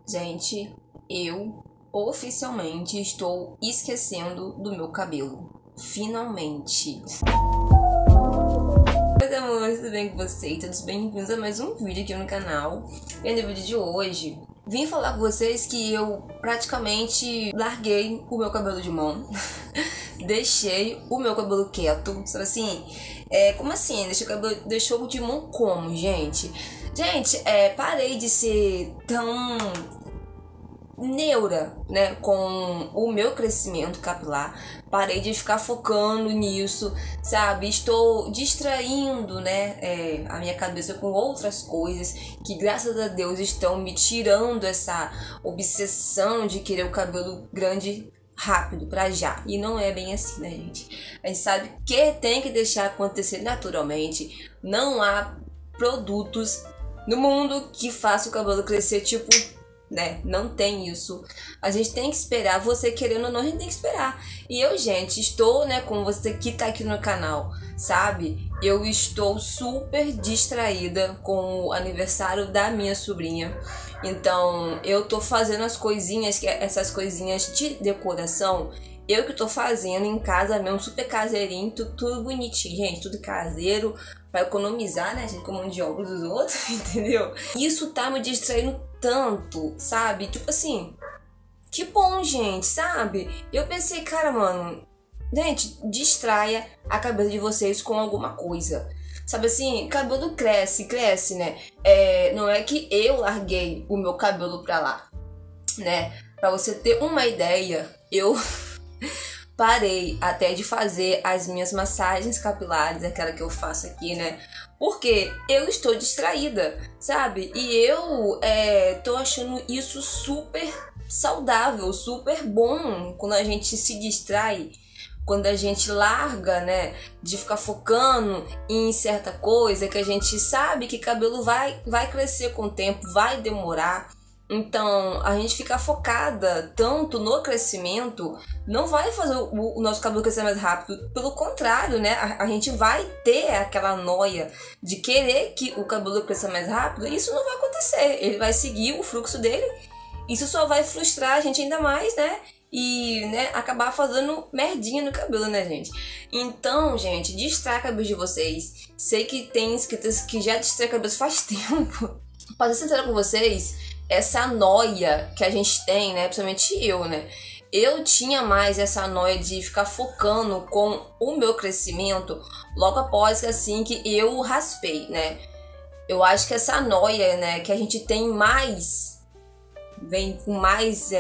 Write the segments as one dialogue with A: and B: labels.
A: Gente, eu oficialmente estou esquecendo do meu cabelo. Finalmente. Oi, amor, tudo bem com você? Todos bem-vindos a mais um vídeo aqui no canal. E no vídeo de hoje, vim falar com vocês que eu praticamente larguei o meu cabelo de mão. Deixei o meu cabelo quieto. Sabe assim? Como assim? Deixou de mão como, gente? Gente, parei de ser tão neura, né, com o meu crescimento capilar. Parei de ficar focando nisso, sabe? Estou distraindo, né, a minha cabeça com outras coisas que, graças a Deus, estão me tirando essa obsessão de querer o cabelo grande rápido, pra já. E não é bem assim, né, gente? A gente sabe que tem que deixar acontecer naturalmente. Não há produtos no mundo que faça o cabelo crescer, tipo, né? Não tem isso. A gente tem que esperar, você querendo ou não, a gente tem que esperar. E eu, gente, estou, né, como você que tá aqui no canal, sabe? Eu estou super distraída com o aniversário da minha sobrinha. Então, eu tô fazendo as coisinhas, essas coisinhas de decoração, eu que tô fazendo em casa mesmo, super caseirinho, tudo bonitinho, gente, tudo caseiro, pra economizar, né, gente, com mão de obra dos outros, entendeu? Isso tá me distraindo tanto, sabe? Tipo assim, que bom, gente, sabe? Eu pensei, cara, mano, gente, distraia a cabeça de vocês com alguma coisa. Sabe assim, cabelo cresce, né? Não é que eu larguei o meu cabelo pra lá, né? Pra você ter uma ideia, eu parei até de fazer as minhas massagens capilares, aquela que eu faço aqui, né? Porque eu estou distraída, sabe? E eu tô achando isso super saudável, super bom quando a gente se distrai. Quando a gente larga, né, de ficar focando em certa coisa que a gente sabe que cabelo vai crescer com o tempo, vai demorar. Então, a gente ficar focada tanto no crescimento não vai fazer o nosso cabelo crescer mais rápido. Pelo contrário, né, a gente vai ter aquela noia de querer que o cabelo cresça mais rápido e isso não vai acontecer. Ele vai seguir o fluxo dele. Isso só vai frustrar a gente ainda mais, né? E, né, acabar fazendo merdinha no cabelo, né, gente? Então, gente, distrai a cabeça de vocês. Sei que tem inscritas que já distrai a cabeça faz tempo. Pra ser sincera com vocês, essa noia que a gente tem, né, principalmente eu, né? Eu tinha mais essa noia de ficar focando com o meu crescimento logo após assim que eu raspei, né? Eu acho que essa noia, né, que a gente tem mais, vem com mais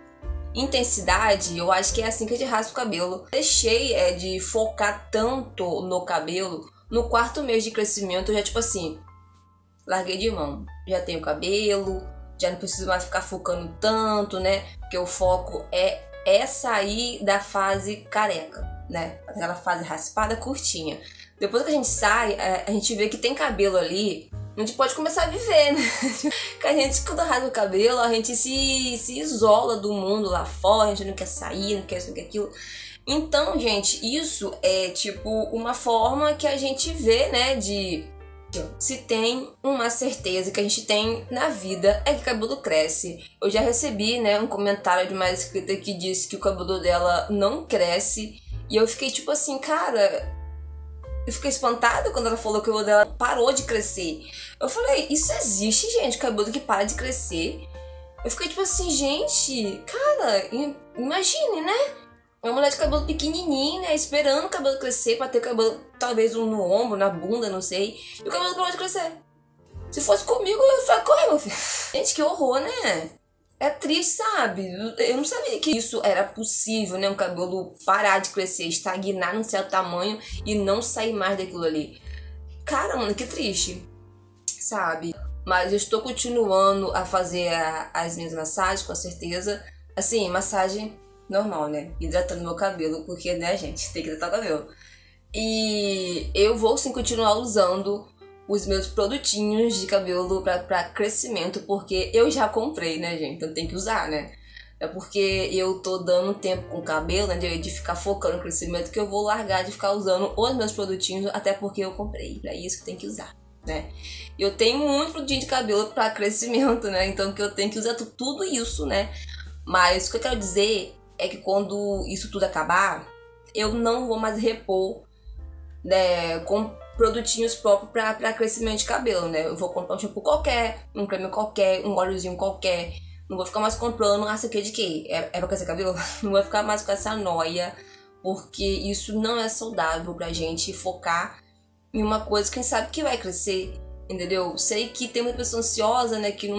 A: intensidade, eu acho que é assim que a gente raspa o cabelo. Deixei de focar tanto no cabelo. No 4º mês de crescimento, eu já tipo assim, larguei de mão. Já tenho cabelo, já não preciso mais ficar focando tanto, né? Porque o foco é sair da fase careca, né? Aquela fase raspada curtinha. Depois que a gente sai, a gente vê que tem cabelo ali, a gente pode começar a viver, né? Que a gente, quando rasga o cabelo, a gente se isola do mundo lá fora, a gente não quer sair, não quer isso, não quer aquilo. Então, gente, isso é tipo uma forma que a gente vê, né, de se tem uma certeza que a gente tem na vida é que o cabelo cresce. Eu já recebi, né, um comentário de uma inscrita que disse que o cabelo dela não cresce. E eu fiquei tipo assim, cara, eu fiquei espantada quando ela falou que o cabelo dela parou de crescer. Eu falei, isso existe, gente, cabelo que para de crescer. Eu fiquei tipo assim, gente, cara, imagine, né? Uma mulher de cabelo pequenininho, né? Esperando o cabelo crescer pra ter cabelo, talvez um no ombro, na bunda, não sei. E o cabelo parou de crescer. Se fosse comigo, eu ia falar, corre, meu filho. Gente, que horror, né? É triste, sabe? Eu não sabia que isso era possível, né? Um cabelo parar de crescer, estagnar num certo tamanho e não sair mais daquilo ali. Cara, mano, que triste, sabe? Mas eu estou continuando a fazer as minhas massagens, com certeza. Assim, massagem normal, né? Hidratando meu cabelo, porque, né, gente, tem que hidratar o cabelo. E eu vou, sim, continuar usando os meus produtinhos de cabelo pra crescimento, porque eu já comprei, né, gente? Então tem que usar, né? É porque eu tô dando tempo com o cabelo, né, de ficar focando no crescimento, que eu vou largar de ficar usando os meus produtinhos, até porque eu comprei. É isso que tem que usar. né? Eu tenho muito produtinho de cabelo para crescimento, né? Então que eu tenho que usar tudo isso, né? Mas o que eu quero dizer é que quando isso tudo acabar, eu não vou mais repor, né, com produtinhos próprios para crescimento de cabelo, né? Eu vou comprar um shampoo qualquer, um creme qualquer, um óleozinho qualquer. Não vou ficar mais comprando, isso aqui é de quê? É pra crescer cabelo? Não vou ficar mais com essa noia, porque isso não é saudável pra gente focar em uma coisa, quem sabe que vai crescer, entendeu? Sei que tem uma pessoa ansiosa, né, que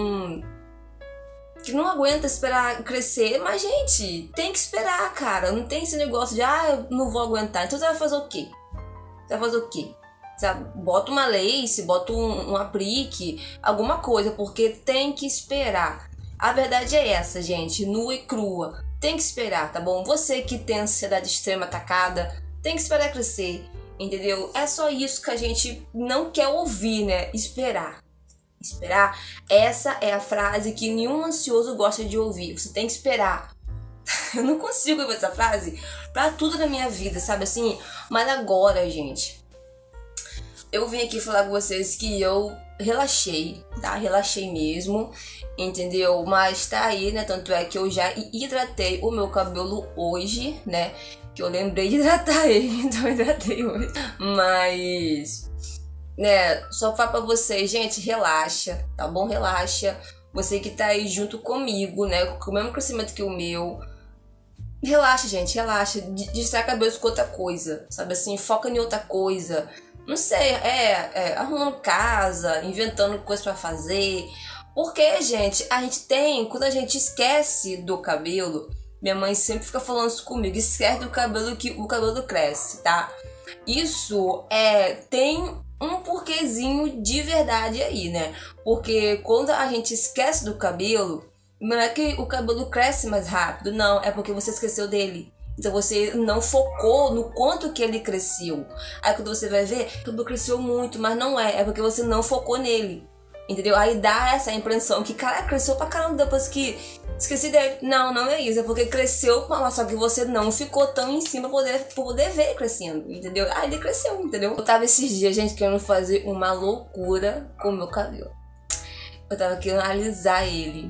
A: não aguenta esperar crescer, mas, gente, tem que esperar, cara. Não tem esse negócio de, eu não vou aguentar. Então você vai fazer o quê? Você vai fazer o quê? Sabe? Bota uma lace, bota um aplique, alguma coisa, porque tem que esperar. A verdade é essa, gente, nua e crua. Tem que esperar, tá bom? Você que tem ansiedade extrema atacada, tem que esperar crescer, entendeu? É só isso que a gente não quer ouvir, né? Esperar. Esperar, essa é a frase que nenhum ansioso gosta de ouvir. Você tem que esperar. Eu não consigo ouvir essa frase pra tudo na minha vida, sabe assim? Mas agora, gente, eu vim aqui falar com vocês que eu relaxei, tá? Relaxei mesmo, entendeu? Mas tá aí, né? Tanto é que eu já hidratei o meu cabelo hoje, né? Que eu lembrei de hidratar ele, então eu hidratei hoje. Mas, né, só falar pra vocês, gente, relaxa, tá bom? Relaxa. Você que tá aí junto comigo, né? Com o mesmo crescimento que o meu. Relaxa, gente, relaxa. Distrai a cabeça com outra coisa, sabe assim? Foca em outra coisa. Não sei, arrumando casa, inventando coisas pra fazer. Porque, gente, a gente tem, quando a gente esquece do cabelo, minha mãe sempre fica falando isso comigo, esquece do cabelo que o cabelo cresce, tá? Isso tem um porquezinho de verdade aí, né? Porque quando a gente esquece do cabelo, não é que o cabelo cresce mais rápido, não, é porque você esqueceu dele. Então você não focou no quanto que ele cresceu. Aí quando você vai ver, o cabelo cresceu muito, mas não é porque você não focou nele. Entendeu? Aí dá essa impressão que, cara, cresceu pra caramba depois que esqueci dele. Não é isso, é porque cresceu, só que você não ficou tão em cima pra poder ver ele crescendo, entendeu? Aí ele cresceu, entendeu? Eu tava esses dias, gente, querendo fazer uma loucura com o meu cabelo. Eu tava querendo alisar ele.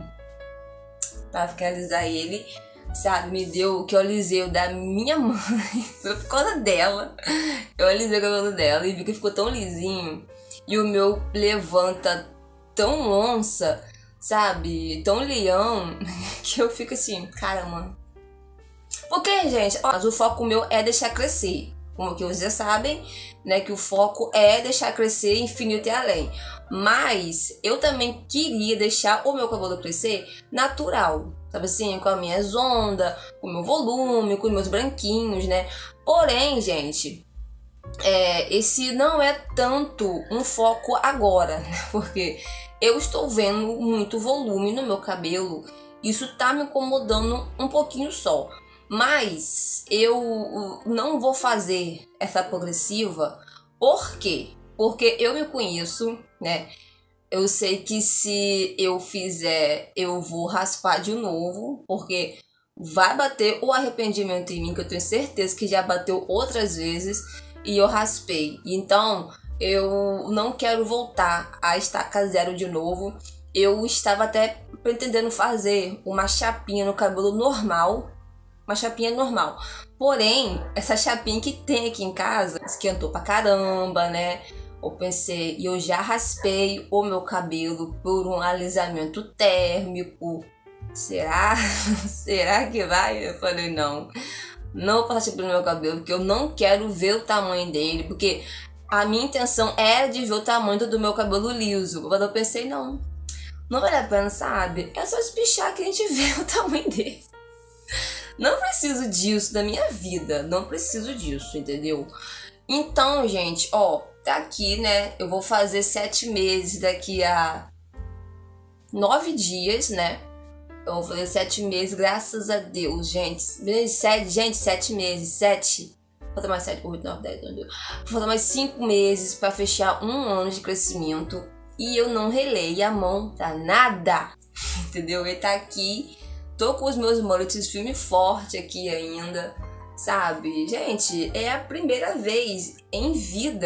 A: Sabe, me deu o que eu alisei o da minha mãe. Foi por causa dela. Eu alisei o cabelo dela e vi que ficou tão lisinho. E o meu levanta tão onça, sabe? Tão leão. Que eu fico assim, caramba. Porque, gente, mas o foco meu é deixar crescer. Como que vocês já sabem, né? Que o foco é deixar crescer infinito e além. Mas eu também queria deixar o meu cabelo crescer natural. Sabe assim, com as minhas ondas, com o meu volume, com os meus branquinhos, né? Porém, gente, esse não é tanto um foco agora, né? Porque eu estou vendo muito volume no meu cabelo. Isso tá me incomodando um pouquinho só. Mas eu não vou fazer essa progressiva. Por quê? Porque eu me conheço, né? Eu sei que se eu fizer, eu vou raspar de novo, porque vai bater o arrependimento em mim, que eu tenho certeza que já bateu outras vezes e eu raspei. Então, eu não quero voltar a estaca zero de novo. Eu estava até pretendendo fazer uma chapinha no cabelo normal, uma chapinha normal. Porém, essa chapinha que tem aqui em casa esquentou pra caramba, né? Eu pensei, e eu já raspei o meu cabelo por um alisamento térmico. Será? Será que vai? Eu falei, não vou passar pelo meu cabelo, porque eu não quero ver o tamanho dele, porque a minha intenção era de ver o tamanho do meu cabelo liso. Quando eu pensei, não vale a pena, sabe? É só espichar que a gente vê o tamanho dele. Não preciso disso da minha vida, não preciso disso, entendeu? Então, gente, tá aqui, né? Eu vou fazer 7 meses daqui a 9 dias, né? Eu vou fazer 7 meses, graças a Deus, gente. 7 meses, 7. Falta mais 7, 8, 9, 10, 11. Falta mais 5 meses pra fechar um ano de crescimento. E eu não relei a mão pra nada, entendeu? Ele tá aqui. Tô com os meus mullets firme forte aqui ainda, sabe? Gente, é a primeira vez em vida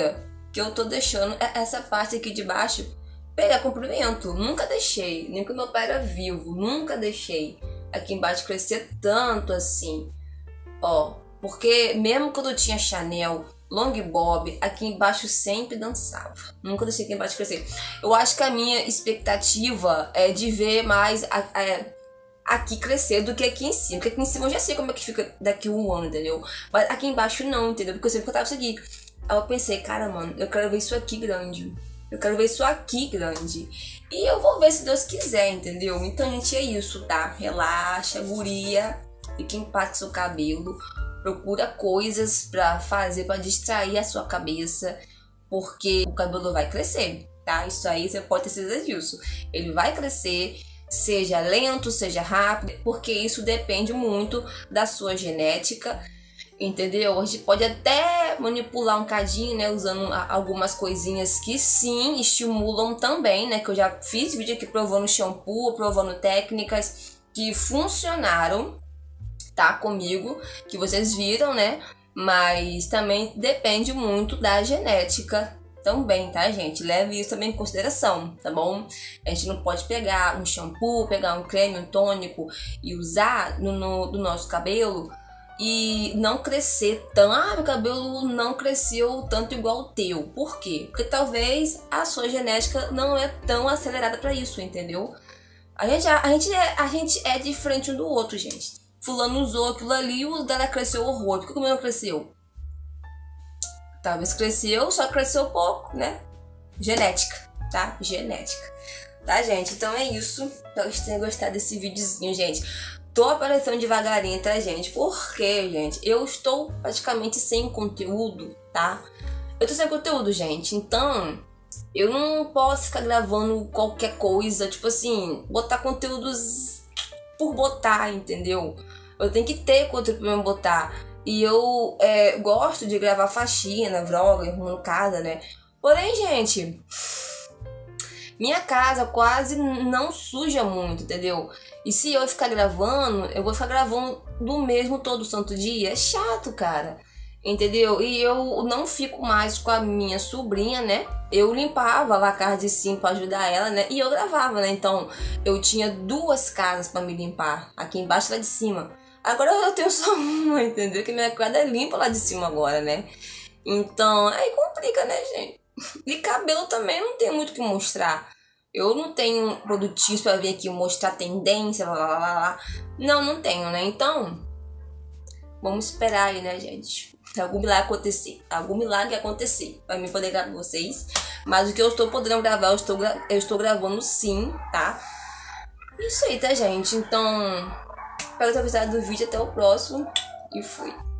A: que eu tô deixando essa parte aqui de baixo pegar comprimento. Nunca deixei, nem quando meu pai era vivo, nunca deixei aqui embaixo crescer tanto assim, ó. Porque mesmo quando eu tinha Chanel, long bob, aqui embaixo sempre dançava. Nunca deixei aqui embaixo crescer. Eu acho que a minha expectativa é de ver mais aqui crescer do que aqui em cima. Porque aqui em cima eu já sei como é que fica daqui um ano, entendeu? Mas aqui embaixo não, entendeu? Porque eu sempre cortava isso aqui. Aí eu pensei, cara, mano, eu quero ver isso aqui grande. Eu quero ver isso aqui grande. E eu vou ver se Deus quiser, entendeu? Então, gente, é isso, tá? Relaxa, guria. Fica em paz com seu cabelo. Procura coisas pra fazer, pra distrair a sua cabeça. Porque o cabelo vai crescer, tá? Isso aí você pode ter certeza disso. Ele vai crescer, seja lento, seja rápido. Porque isso depende muito da sua genética. Entendeu? A gente pode até manipular um cadinho, né? Usando algumas coisinhas que sim estimulam também, né? Que eu já fiz vídeo aqui provando shampoo, provando técnicas que funcionaram, tá? Comigo, que vocês viram, né? Mas também depende muito da genética também, tá, gente? Leve isso também em consideração, tá bom? A gente não pode pegar um shampoo, pegar um creme, um tônico e usar no nosso cabelo e não crescer tão... Ah, meu cabelo não cresceu tanto igual o teu. Por quê? Porque talvez a sua genética não é tão acelerada pra isso, entendeu? A gente é diferente um do outro, gente. Fulano usou aquilo ali e o dela cresceu horror. Por que o meu não cresceu? Talvez cresceu, só cresceu pouco, né? Genética, tá? Genética. Tá, gente? Então é isso. Espero que vocês tenham gostado desse videozinho, gente. Tô aparecendo devagarinho, tá, gente? Porque, gente, eu estou praticamente sem conteúdo, tá? Eu tô sem conteúdo, gente. Então, eu não posso ficar gravando qualquer coisa. Tipo assim, botar conteúdos por botar, entendeu? Eu tenho que ter conteúdo pra me botar. E eu gosto de gravar faxina, vlog, arrumando casa, né? Porém, gente, minha casa quase não suja muito, entendeu? E se eu ficar gravando, eu vou ficar gravando do mesmo todo santo dia. É chato, cara. Entendeu? E eu não fico mais com a minha sobrinha, né? Eu limpava lá a casa de cima pra ajudar ela, né? E eu gravava, né? Então, eu tinha duas casas pra me limpar. Aqui embaixo e lá de cima. Agora eu tenho só uma, entendeu? Que minha casa é limpa lá de cima agora, né? Então, aí complica, né, gente? E cabelo também não tem muito o que mostrar. Eu não tenho produtivos pra vir aqui mostrar tendência, lá. Não tenho, né? Então, vamos esperar aí, né, gente? Algum milagre acontecer pra mim poder gravar com vocês. Mas o que eu estou podendo gravar, eu estou gravando sim, tá? Isso aí, tá, gente? Então, espero ter gostado do vídeo. Até o próximo. E fui.